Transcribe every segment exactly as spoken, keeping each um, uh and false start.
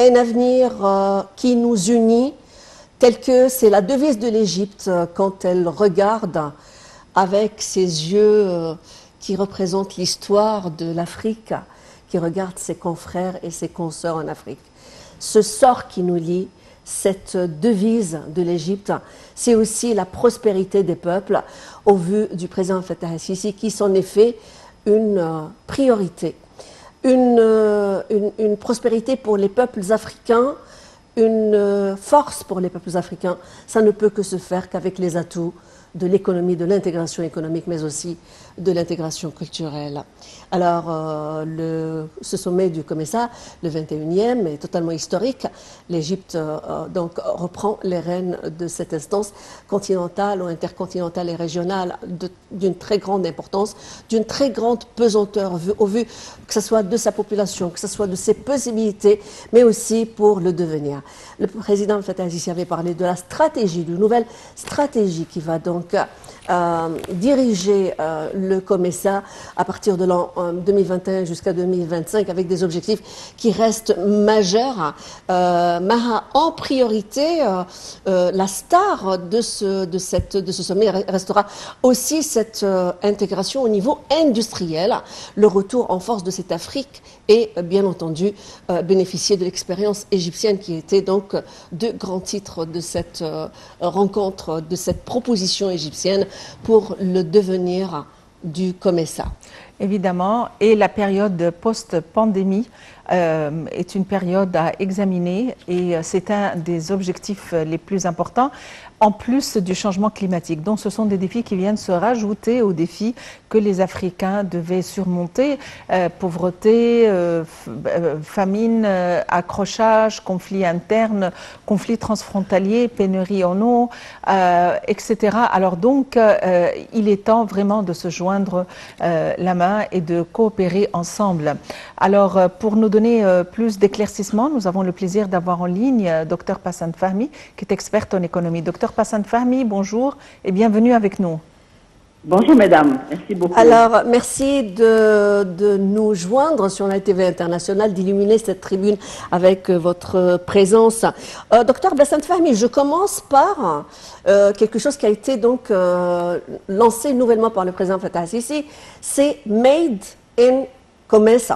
un avenir euh, qui nous unit, tel que c'est la devise de l'Égypte euh, quand elle regarde avec ses yeux euh, qui représentent l'histoire de l'Afrique, qui regarde ses confrères et ses consoeurs en Afrique. Ce sort qui nous lie, cette devise de l'Égypte, c'est aussi la prospérité des peuples au vu du président Fattah al-Sisi qui s'en est fait une euh, priorité. Une, euh, une, une prospérité pour les peuples africains, une euh, force pour les peuples africains, ça ne peut que se faire qu'avec les atouts de l'économie, de l'intégration économique, mais aussi de l'intégration culturelle. Alors, euh, le, ce sommet du COMESA, le vingt et unième, est totalement historique. L'Égypte euh, donc reprend les rênes de cette instance continentale ou intercontinentale et régionale d'une très grande importance, d'une très grande pesanteur vu, au vu que ce soit de sa population, que ce soit de ses possibilités, mais aussi pour le devenir. Le président Fattah al-Sisi avait parlé de la stratégie, d'une nouvelle stratégie qui va donc euh, diriger euh, le COMESA à partir de l'an euh, deux mille vingt et un jusqu'à deux mille vingt-cinq avec des objectifs qui restent majeurs. Euh, Maha, en priorité, euh, euh, la star de ce, de, cette, de ce sommet restera aussi cette euh, intégration au niveau industriel, le retour en force de cette Afrique et euh, bien entendu euh, bénéficier de l'expérience égyptienne qui était donc deux grands titres de cette euh, rencontre, de cette proposition égyptienne pour le devenir du COMESA. Évidemment, et la période post-pandémie euh, est une période à examiner et c'est un des objectifs les plus importants, en plus du changement climatique. Donc ce sont des défis qui viennent se rajouter aux défis que les Africains devaient surmonter, euh, pauvreté, euh, famine, euh, accrochage, conflits internes, conflits transfrontaliers, pénurie en eau, euh, et cetera. Alors donc, euh, il est temps vraiment de se joindre euh, la main et de coopérer ensemble. Alors, euh, pour nous donner euh, plus d'éclaircissements, nous avons le plaisir d'avoir en ligne euh, Dr Passan Fahmy, qui est experte en économie. Dr Passan Fahmy, bonjour et bienvenue avec nous. Bonjour mesdames, merci beaucoup. Alors, merci de, de nous joindre sur la T V internationale, d'illuminer cette tribune avec euh, votre présence. Euh, Docteur Passan Fahmy, je commence par euh, quelque chose qui a été donc euh, lancé nouvellement par le président Fattah al-Sisi, c'est Made in COMESA.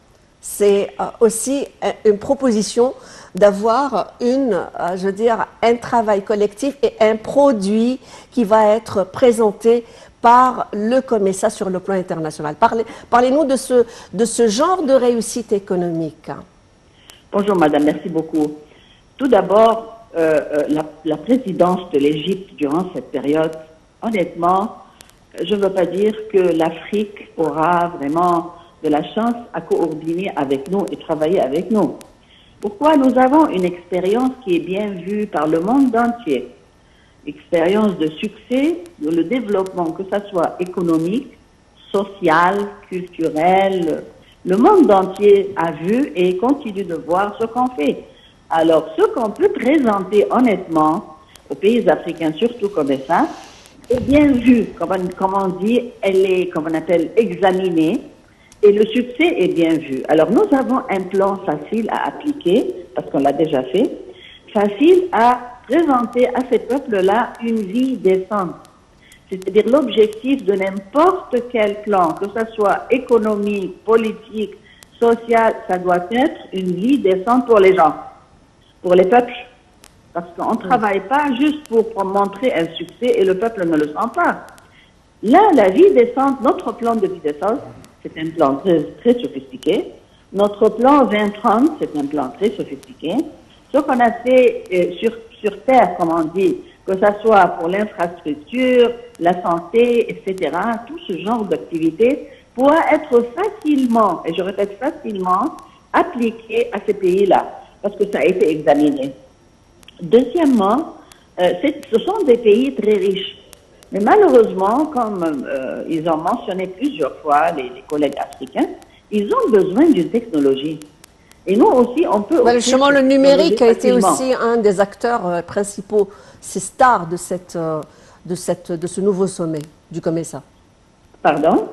C'est euh, aussi une proposition d'avoir une, euh, je veux dire, un travail collectif et un produit qui va être présenté par le COMESA sur le plan international. Parlez, parlez-nous de ce, de ce genre de réussite économique. Bonjour madame, merci beaucoup. Tout d'abord, euh, la, la présidence de l'Égypte durant cette période, honnêtement, je ne veux pas dire que l'Afrique aura vraiment de la chance à coordonner avec nous et travailler avec nous. Pourquoi? Nous avons une expérience qui est bien vue par le monde entier. Expérience de succès, de le développement, que ce soit économique, social, culturel. Le monde entier a vu et continue de voir ce qu'on fait. Alors, ce qu'on peut présenter honnêtement aux pays africains, surtout comme ça, est bien vu. Comme on, comme on dit, elle est, comme on appelle, examinée. Et le succès est bien vu. Alors, nous avons un plan facile à appliquer, parce qu'on l'a déjà fait, facile à présenter à ces peuples-là une vie décente. C'est-à-dire l'objectif de n'importe quel plan, que ce soit économique, politique, social, ça doit être une vie décente pour les gens, pour les peuples. Parce qu'on ne travaille pas juste pour, pour montrer un succès et le peuple ne le sent pas. Là, la vie décente, notre plan de vie décente, c'est un plan très, très sophistiqué. Notre plan vingt trente, c'est un plan très sophistiqué. Ce qu'on a fait euh, sur, sur Terre, comme on dit, que ce soit pour l'infrastructure, la santé, et cetera, tout ce genre d'activités pourra être facilement, et je répète facilement, appliqué à ces pays-là, parce que ça a été examiné. Deuxièmement, euh, ce sont des pays très riches. Mais malheureusement, comme euh, ils ont mentionné plusieurs fois, les, les collègues africains, ils ont besoin d'une technologie. Et nous aussi, on peut... Bah, justement, le numérique a été aussi un des acteurs euh, principaux, ces stars de, cette, euh, de, cette, de ce nouveau sommet du COMESA. Pardon?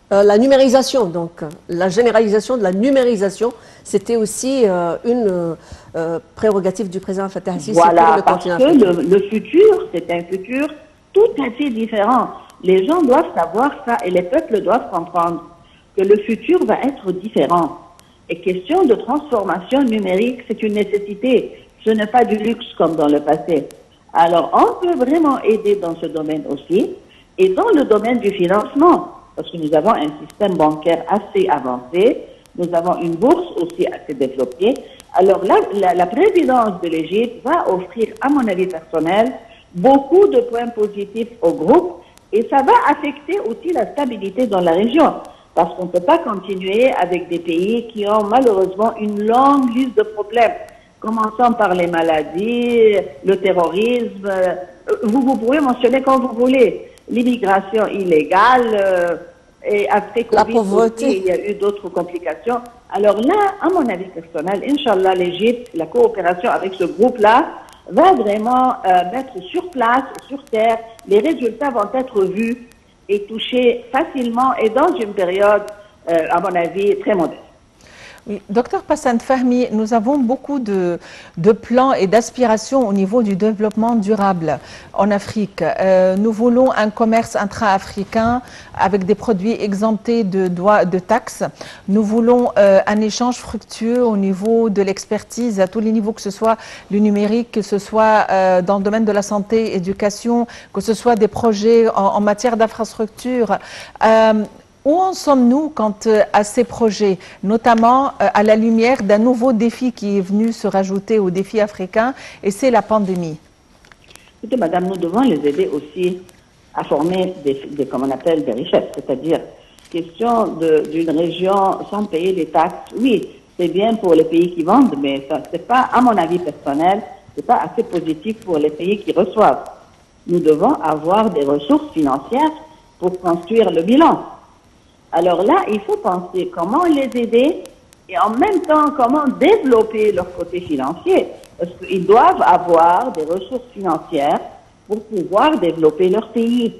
Euh, la numérisation, donc, la généralisation de la numérisation, c'était aussi euh, une euh, prérogative du président Fattah al-Sisi voilà, pour le parce continent que africain. le, le futur, c'est un futur tout à fait différent. Les gens doivent savoir ça et les peuples doivent comprendre que le futur va être différent. Et question de transformation numérique, c'est une nécessité. Ce n'est pas du luxe comme dans le passé. Alors, on peut vraiment aider dans ce domaine aussi et dans le domaine du financement. Parce que nous avons un système bancaire assez avancé, nous avons une bourse aussi assez développée. Alors là, la, la présidence de l'Égypte va offrir, à mon avis personnel, beaucoup de points positifs au groupe et ça va affecter aussi la stabilité dans la région. Parce qu'on ne peut pas continuer avec des pays qui ont malheureusement une longue liste de problèmes. Commençons par les maladies, le terrorisme, vous, vous pouvez mentionner quand vous voulez. L'immigration illégale, euh, et après La Covid pauvreté. aussi, il y a eu d'autres complications. Alors là, à mon avis personnel, Inch'Allah, l'Égypte, la coopération avec ce groupe-là, va vraiment euh, mettre sur place, sur terre, les résultats vont être vus et touchés facilement et dans une période, euh, à mon avis, très modeste. Oui, docteur Passant Fahmy, nous avons beaucoup de, de plans et d'aspirations au niveau du développement durable en Afrique. Euh, nous voulons un commerce intra-africain avec des produits exemptés de, droits, de taxes. Nous voulons euh, un échange fructueux au niveau de l'expertise à tous les niveaux, que ce soit le numérique, que ce soit euh, dans le domaine de la santé, éducation, que ce soit des projets en, en matière d'infrastructure. Euh, Où en sommes-nous quant à ces projets, notamment à la lumière d'un nouveau défi qui est venu se rajouter au défi africain, et c'est la pandémie? Écoutez, madame, nous devons les aider aussi à former des, des comme on appelle, des richesses, c'est-à-dire question d'une région sans payer les taxes. Oui, c'est bien pour les pays qui vendent, mais ça, c'est pas, à mon avis personnel, c'est pas assez positif pour les pays qui reçoivent. Nous devons avoir des ressources financières pour construire le bilan. Alors là, il faut penser comment les aider et en même temps comment développer leur côté financier. Parce qu'ils doivent avoir des ressources financières pour pouvoir développer leur pays.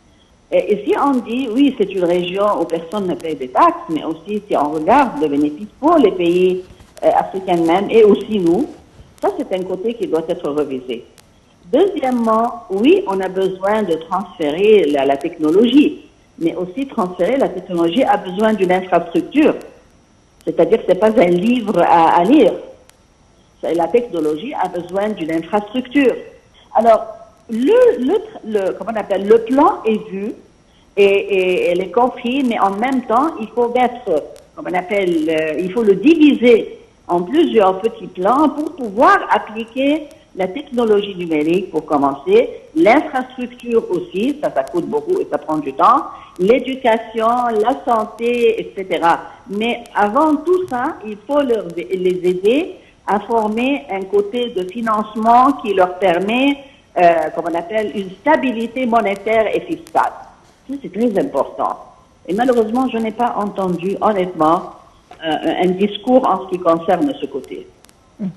Et, et si on dit, oui, c'est une région où personne ne paye des taxes, mais aussi si on regarde le bénéfice pour les pays euh, africains même et aussi nous, ça c'est un côté qui doit être revisé. Deuxièmement, oui, on a besoin de transférer la, la technologie. Mais aussi transférer la technologie a besoin d'une infrastructure. C'est-à-dire que ce n'est pas un livre à, à lire. La technologie a besoin d'une infrastructure. Alors, le, le, le, comment on appelle, le plan est vu et, et elle est compris, mais en même temps, il faut mettre, comme on appelle, euh, il faut le diviser en plusieurs petits plans pour pouvoir appliquer la technologie numérique pour commencer, l'infrastructure aussi, ça, ça coûte beaucoup et ça prend du temps, l'éducation, la santé, et cetera. Mais avant tout ça, il faut leur, les aider à former un côté de financement qui leur permet, euh, comme on appelle, une stabilité monétaire et fiscale. Ça, c'est très important. Et malheureusement, je n'ai pas entendu, honnêtement, euh, un discours en ce qui concerne ce côté. Mm-hmm.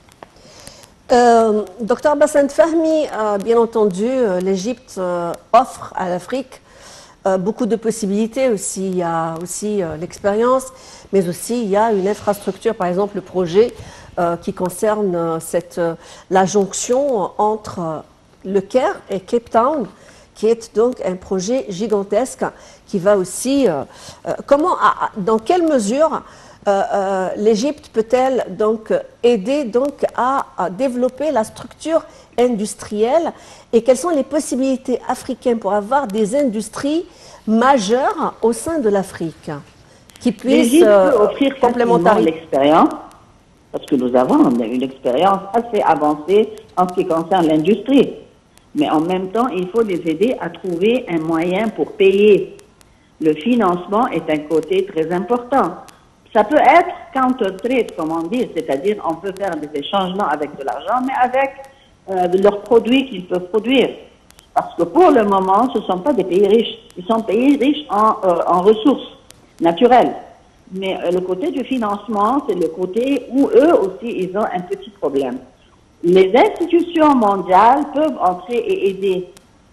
Euh, docteur Passant Fahmy, euh, bien entendu, euh, l'Égypte euh, offre à l'Afrique euh, beaucoup de possibilités aussi. Il y a aussi euh, l'expérience, mais aussi il y a une infrastructure, par exemple le projet euh, qui concerne euh, cette, euh, la jonction entre euh, le Caire et Cape Town, qui est donc un projet gigantesque qui va aussi, euh, euh, comment, à, dans quelle mesure Euh, euh, l'Égypte peut-elle donc aider donc à, à développer la structure industrielle et quelles sont les possibilités africaines pour avoir des industries majeures au sein de l'Afrique qui puissent euh, offrir complémentaire l'expérience parce que nous avons une expérience assez avancée en ce qui concerne l'industrie, mais en même temps il faut les aider à trouver un moyen pour payer. Le financement est un côté très important. Ça peut être counter-trade, comme on dit, c'est-à-dire on peut faire des échangements avec de l'argent, mais avec euh, leurs produits qu'ils peuvent produire. Parce que pour le moment, ce ne sont pas des pays riches. Ils sont pays riches en, euh, en ressources naturelles. Mais euh, le côté du financement, c'est le côté où eux aussi, ils ont un petit problème. Les institutions mondiales peuvent entrer et aider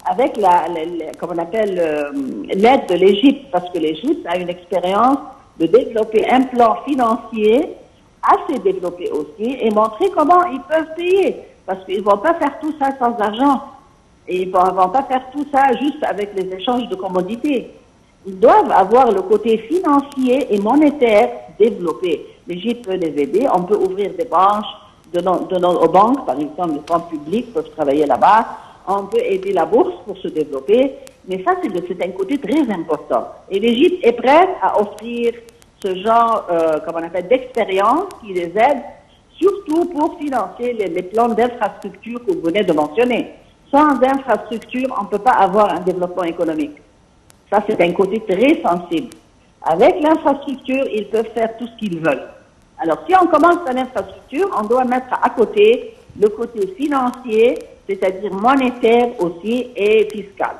avec la, la, la comme on appelle euh, l'aide de l'Égypte, parce que l'Égypte a une expérience de développer un plan financier assez développé aussi et montrer comment ils peuvent payer, parce qu'ils ne vont pas faire tout ça sans argent et ils ne vont, vont pas faire tout ça juste avec les échanges de commodités. Ils doivent avoir le côté financier et monétaire développé. L'Égypte peut les aider, on peut ouvrir des branches de nos, de nos banques, par exemple les banques publiques peuvent travailler là-bas, on peut aider la bourse pour se développer, mais ça c'est un côté très important. Et l'Égypte est prête à offrir ce genre, euh, comme on appelle, d'expérience qui les aide, surtout pour financer les, les plans d'infrastructure que vous venez de mentionner. Sans infrastructure, on ne peut pas avoir un développement économique. Ça, c'est un côté très sensible. Avec l'infrastructure, ils peuvent faire tout ce qu'ils veulent. Alors, si on commence par l'infrastructure, on doit mettre à côté le côté financier, c'est-à-dire monétaire aussi, et fiscal.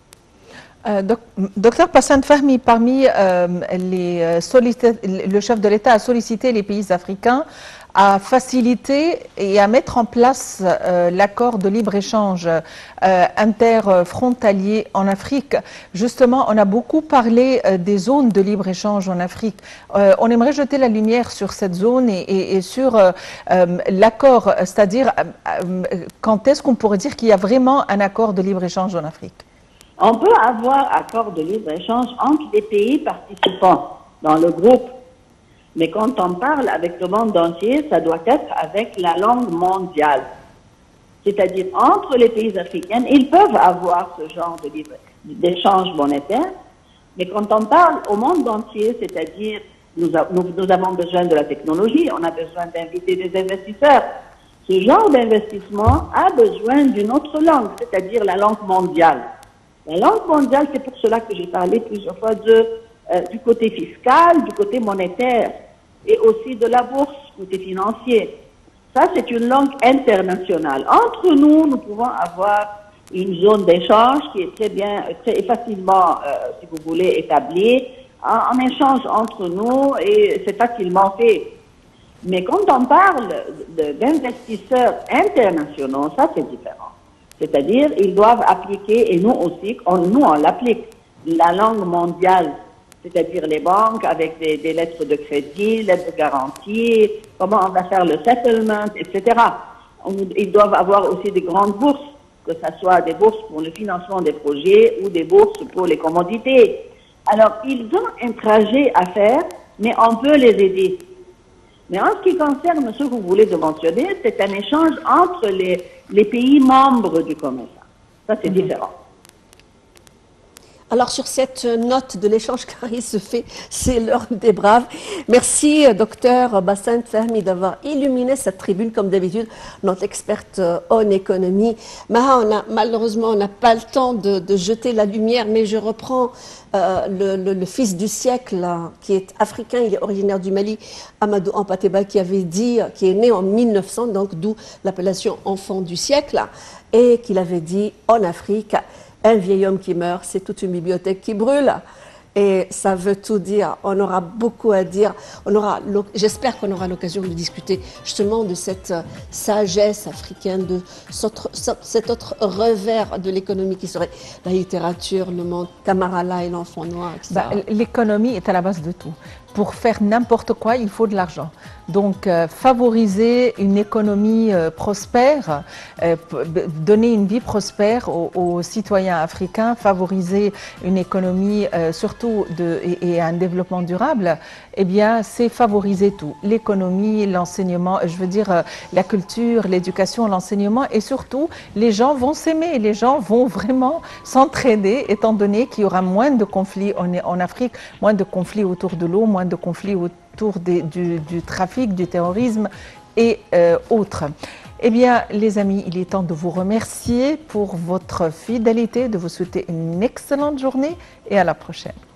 Euh, doc, docteur Bassem Fahmy, parmi euh, les le chef de l'État a sollicité les pays africains à faciliter et à mettre en place euh, l'accord de libre-échange euh, interfrontalier en Afrique. Justement, on a beaucoup parlé euh, des zones de libre-échange en Afrique. Euh, on aimerait jeter la lumière sur cette zone et, et, et sur euh, euh, l'accord, c'est-à-dire euh, quand est-ce qu'on pourrait dire qu'il y a vraiment un accord de libre-échange en Afrique? On peut avoir accord de libre-échange entre les pays participants dans le groupe. Mais quand on parle avec le monde entier, ça doit être avec la langue mondiale. C'est-à-dire, entre les pays africains, ils peuvent avoir ce genre d'échange monétaire, mais quand on parle au monde entier, c'est-à-dire, nous, nous, nous avons besoin de la technologie, on a besoin d'inviter des investisseurs. Ce genre d'investissement a besoin d'une autre langue, c'est-à-dire la langue mondiale. La langue mondiale, c'est pour cela que j'ai parlé plusieurs fois de, euh, du côté fiscal, du côté monétaire et aussi de la bourse, côté financier. Ça, c'est une langue internationale. Entre nous, nous pouvons avoir une zone d'échange qui est très bien, très facilement, euh, si vous voulez, établie, en, en échange entre nous et c'est facilement fait. Mais quand on parle d'investisseurs internationaux, ça, c'est différent. C'est-à-dire, ils doivent appliquer, et nous aussi, on, nous on l'applique, la langue mondiale, c'est-à-dire les banques avec des, des lettres de crédit, lettres de garantie, comment on va faire le settlement, et cetera. On, ils doivent avoir aussi des grandes bourses, que ce soit des bourses pour le financement des projets ou des bourses pour les commodités. Alors, ils ont un trajet à faire, mais on peut les aider. Mais en ce qui concerne ce que vous voulez de mentionner, c'est un échange entre les, les pays membres du commerce. Ça, c'est mmh. différent. Alors, sur cette note de l'échange qui se fait, c'est l'heure des braves. Merci, docteur Bassem Fahmy, d'avoir illuminé cette tribune, comme d'habitude, notre experte en économie. Maha, on a, malheureusement, on n'a pas le temps de, de jeter la lumière, mais je reprends euh, le, le, le fils du siècle, là, qui est africain, il est originaire du Mali, Amadou Hampâté-Bâ, qui avait dit, qui est né en mille neuf cents, donc d'où l'appellation enfant du siècle, et qu'il avait dit, en Afrique, un vieil homme qui meurt, c'est toute une bibliothèque qui brûle. Et ça veut tout dire. On aura beaucoup à dire. On aura, j'espère qu'on aura l'occasion de discuter justement de cette sagesse africaine, de cet autre revers de l'économie qui serait la littérature, le monde, Kamarala et l'enfant noir, et cetera. Bah, l'économie est à la base de tout. Pour faire n'importe quoi, il faut de l'argent. Donc, euh, favoriser une économie euh, prospère, euh, donner une vie prospère aux, aux citoyens africains, favoriser une économie euh, surtout de, et, et un développement durable, eh bien, c'est favoriser tout. L'économie, l'enseignement, je veux dire euh, la culture, l'éducation, l'enseignement, et surtout, les gens vont s'aimer, les gens vont vraiment s'entraider, étant donné qu'il y aura moins de conflits en, en Afrique, moins de conflits autour de l'eau, moins de conflits autour des, du, du trafic, du terrorisme et euh, autres. Eh bien, les amis, il est temps de vous remercier pour votre fidélité, de vous souhaiter une excellente journée et à la prochaine.